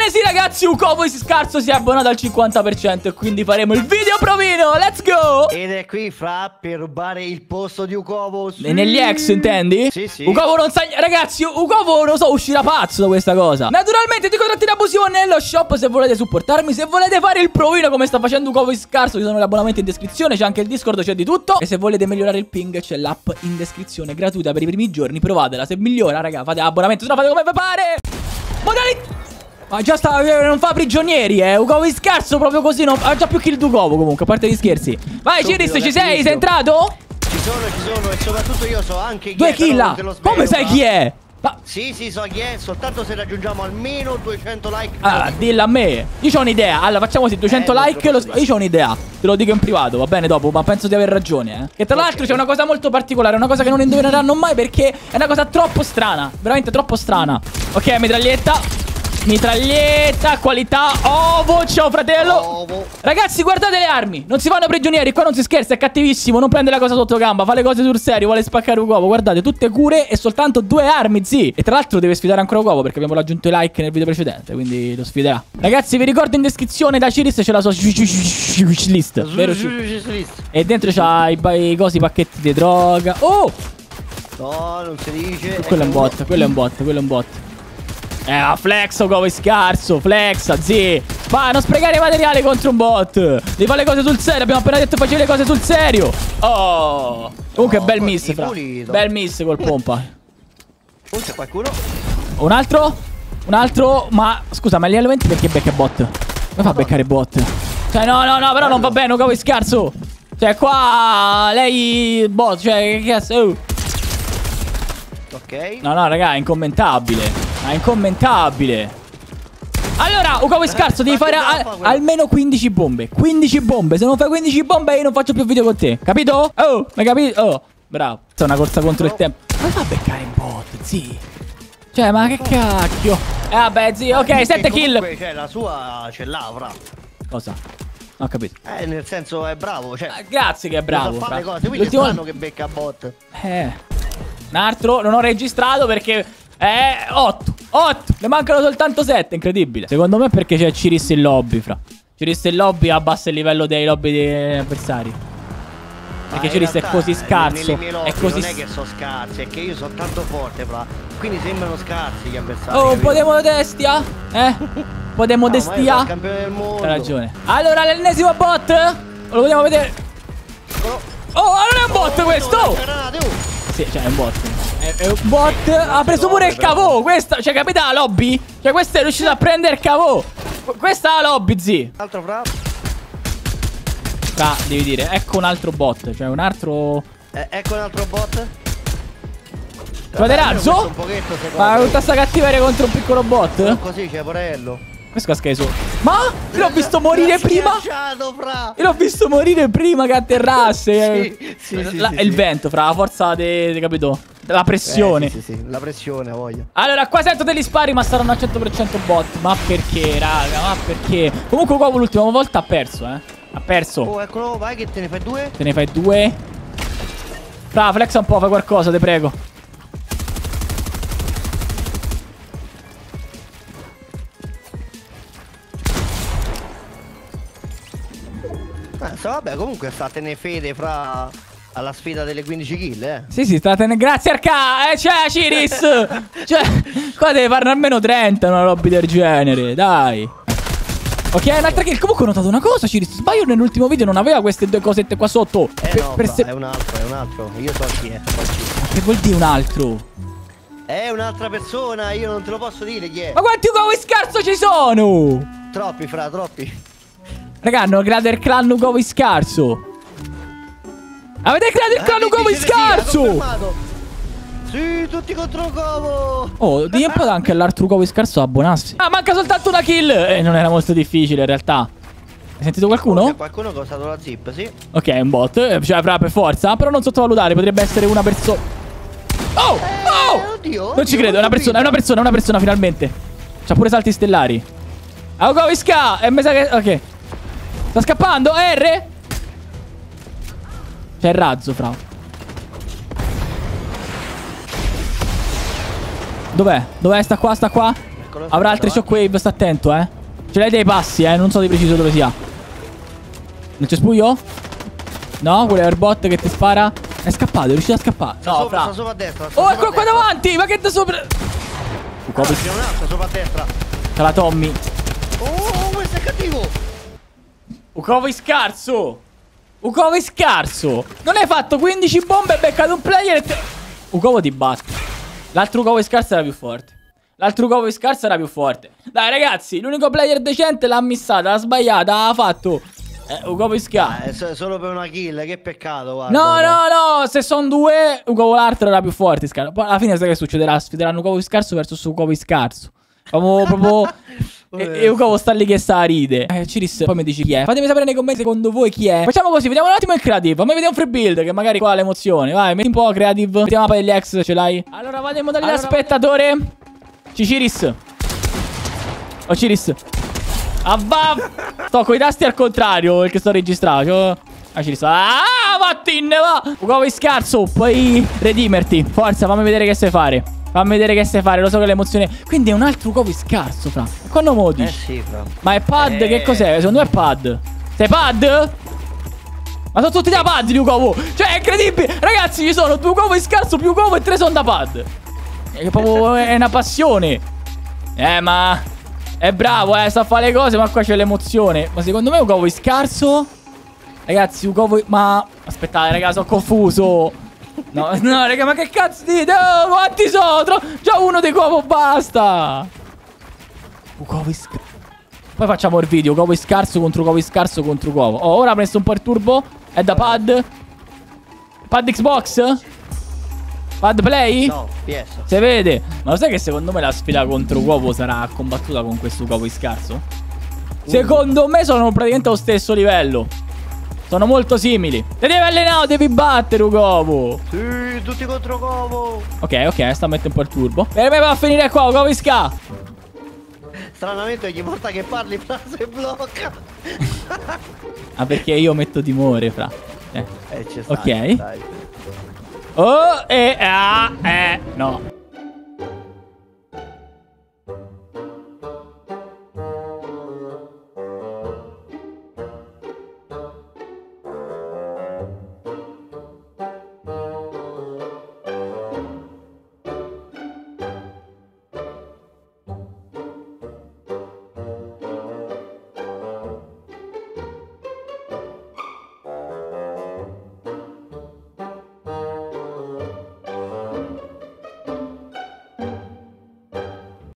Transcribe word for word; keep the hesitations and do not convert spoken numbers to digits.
Ebbene sì ragazzi, Ukovo scarso si è abbonato al cinquanta per cento e quindi faremo il video provino. Let's go. Ed è qui fra per rubare il posto di Ukovo. Sì. E negli ex intendi? Sì sì. Ukovo non sa. Ragazzi, Ukovo non so, uscirà pazzo da questa cosa. Naturalmente ti contratti l'abusivo nello shop se volete supportarmi. Se volete fare il provino come sta facendo Ukovo scarso, ci sono gli abbonamenti in descrizione. C'è anche il Discord, c'è di tutto. E se volete migliorare il ping c'è l'app in descrizione gratuita per i primi giorni. Provatela, se migliora raga fate abbonamento, se no fate come vi pare. Modalità. Ma già sta, non fa prigionieri, eh. Ukovo scarso proprio così. Non, ha già più kill di Ukovo comunque, a parte gli scherzi. Vai Ciris, ci sei? Sei entrato? Ci sono, ci sono. E soprattutto io so anche chi Due è. kill là. Come sai chi è? Ma... Sì, sì, so chi è. Soltanto se raggiungiamo almeno duecento like. Ah, dilla a me. Io ho un'idea. Allora, facciamo così: duecento eh, like. Lo... Io ho un'idea. Te lo dico in privato, va bene dopo. Ma penso di aver ragione, eh. E tra l'altro c'è una cosa molto particolare. Una cosa che non indovineranno mai perché è una cosa troppo strana. Veramente troppo strana. Ok, mitraglietta. Mitraglietta, qualità, ovo, ciao fratello. Ovo. Ragazzi, guardate le armi. Non si fanno prigionieri, qua non si scherza, è cattivissimo. Non prende la cosa sotto gamba, fa le cose sul serio, vuole spaccare Ukovo. Guardate, tutte cure e soltanto due armi, zi. E tra l'altro deve sfidare ancora Ukovo perché abbiamo raggiunto i like nel video precedente, quindi lo sfiderà. Ragazzi, vi ricordo in descrizione da Ciris c'è la sua wishlist, vero? E dentro c'ha i, i cosi, i pacchetti di droga. Oh! No, non si dice. Quello è un bot, quello è un bot, quello è un bot. Eh, flex Ukovo scarso, flexa, zi. Ma non sprecare materiale contro un bot. Devi fare le cose sul serio, abbiamo appena detto facevi le cose sul serio. Oh. Comunque no, bel miss, fra. Bel miss col pompa. Oh, c'è qualcuno? Un altro? Un altro? Ma scusa, ma gli elementi perché becca bot? Come fa a beccare bot? Cioè no, no, no, però non va bene Ukovo scarso. Cioè qua lei bot, cioè che cazzo. Oh. Ok. No, no, raga, è incommentabile. È incommentabile. Allora, Ukovo scarso, devi fare al, almeno quindici bombe. quindici bombe. Se non fai quindici bombe io non faccio più video con te. Capito? Oh, hai capito? Oh, bravo. È una corsa contro il tempo. Come fa a beccare in bot, zi? Cioè, ma che cacchio. Eh, vabbè, zi, ok, sette kill. Cioè, la sua ce l'ha, fra. Cosa? Non ho capito. Eh, nel senso è bravo, cioè. Ah, grazie che è bravo. Fa fare le cose, quindi è strano che becca bot. Eh. Un altro, non ho registrato perché... Eh, otto, otto, ne mancano soltanto sette, incredibile. Secondo me perché c'è Ciris in lobby, fra. Ciris in lobby abbassa il livello dei lobby degli avversari. Perché Ciris è così scarso. Nelle mie lobby è così... non è che sono scarsi, è che io sono tanto forte, fra. Quindi sembrano scarsi gli avversari. Oh, un po' di modestia? Eh? Un po' di modestia? No, campione del mondo. Hai ragione. Allora, l'ennesimo bot? Lo vogliamo vedere? Oh, non è un bot questo! Sì, cioè è un bot. È, è un bot. Ha preso pure il cavò. Questa, cioè, capite la lobby? Cioè, questo è riuscito a prendere il cavò. Questa è la lobby, zi. Altro fra. Fra, devi dire, ecco un altro bot. Cioè, un altro. Eh, ecco un altro bot. Fate razzo? Ma tutta sta cattiveria contro un piccolo bot? No, così c'è porello. Questo casca su. Ma io l'ho visto morire prima. Io l'ho visto morire prima che atterrasse. Sì, sì, sì, la, sì, è il sì. vento, fra la forza di, capito? La pressione. Eh, sì, sì, sì, la pressione, voglia. Allora, qua sento degli spari, ma saranno al cento per cento bot. Ma perché, raga? Ma perché? Comunque qua l'ultima volta ha perso, eh. Ha perso. Oh, eccolo, vai che te ne fai due. Te ne fai due. Fra, flexa un po', fai qualcosa, te prego. Eh, vabbè, comunque statene fede fra alla sfida delle quindici kill, eh. Sì, sì, statene. Grazie Arca. Eh, c'è Ciris. Cioè, qua deve farne almeno trenta una lobby del genere, dai. Ok, un'altra kill. Comunque ho notato una cosa, Ciris. Sbaglio, nell'ultimo video non aveva queste due cosette qua sotto. Eh per, no, per se... è un altro, è un altro. Io so chi è. So chi è. Ma che vuol dire un altro? È un'altra persona, io non te lo posso dire chi è. Ma quanti Ukovo scarso ci sono? Troppi, fra, troppi. Raga, hanno creato il clan Ukovo scarso. Avete creato il clan eh, Ukovo scarso? Sì, tutti contro Ukovo. Oh, di un po' anche l'altro Ukovo scarso a abbonarsi. Ah, manca soltanto una kill. E eh, non era molto difficile in realtà. Hai sentito qualcuno? Oh, c'è qualcuno che ha usato la zip, sì. Ok, è un bot. Cioè, avrà per forza. Però non sottovalutare, potrebbe essere una persona. Oh! Oh! Oddio, non ci credo, è una persona, è una persona, è una persona finalmente. C'ha pure salti stellari. Ukovo ska! E mi sa che... Ok. Sta scappando? R? C'è il razzo, fra. Dov'è? Dov'è? Sta qua, sta qua? Eccolo. Avrà altri shockwave, sta attento, eh. Ce l'hai dei passi, eh. Non so di preciso dove sia. Non c'è spuglio? No, quello è Airbot che ti spara. È scappato, è riuscito a scappare. Sta No, sopra, fra. sta sopra a destra. Sta Oh, sopra ecco a qua destra. davanti. Ma che da sopra? Ah, c'è un altro sopra a destra. C'è la Tommy. Oh, questo è cattivo. Ukovo scarso. Ukovo scarso. Non hai fatto quindici bombe e beccato un player e te... Ukovo ti batte. L'altro Ukovo scarso era più forte. L'altro Ukovo scarso era più forte. Dai ragazzi, l'unico player decente l'ha missata, l'ha sbagliata, ha fatto eh, Ukovo scarso. Eh, solo per una kill, che peccato, guarda. No, no, no, se sono due, Ukovo l'altro era più forte. Scar Poi alla fine sai che succederà? Sfideranno Ukovo scarso versus Ukovo scarso. Proprio, proprio... E, e Ukovo sta lì che sta a ride. Eh, Ciris, poi mi dici chi è. Fatemi sapere nei commenti secondo voi chi è. Facciamo così, vediamo un attimo il creative. Fammi vedere un free build che magari qua ha l'emozione. Vai, metti un po' creative. Mettiamo la degli ex, ce l'hai? Allora vado in modalità allora, spettatore. Ciris. Oh Ciris. Avva. Sto coi tasti al contrario perché sto registrando. Ah, Ciris. Ah, vattene, va. Ukovo scarso. Puoi redimerti. Forza, fammi vedere che sai fare. Fammi vedere che sai fare, lo so che l'emozione. Quindi è un altro Ukovo scarso, fra. Quando mo dici? Eh sì, fra. Ma è pad? Eh. Che cos'è? Secondo me è pad. Sei pad? Ma sono tutti da pad di Ukovo. Cioè è incredibile. Ragazzi, ci sono due Ukovo scarso più Ukovo e tre sono da pad. È proprio è una passione. Eh ma è bravo, eh, sa fare le cose, ma qua c'è l'emozione. Ma secondo me Ukovo scarso. Ragazzi, Ukovo. Ma aspettate, raga, sono confuso. No, no, raga, ma che cazzo dite? Oh, quanti sono? Tro già uno di Ukovo, basta. Ukovo scarso. Poi facciamo il video, Ukovo scarso contro Ukovo scarso contro Ukovo. Oh, ora ha preso un po' il turbo. È da pad. Pad Xbox? Pad Play? No, P S. Si vede. Ma lo sai che secondo me la sfida contro Ukovo sarà combattuta con questo Ukovo scarso? Uh. Secondo me sono praticamente allo stesso livello. Sono molto simili. Te devi allenare, devi battere Ukovo. Sì, tutti contro Ukovo. Ok, ok, sta a mettere un po' il turbo. Per me va a finire qua, Ukovo ska. Stranamente ogni volta che parli frase blocca. Ah, perché io metto timore, fra. Eh, Eh, c'è sta, ok. Oh, e... Ah, eh, no.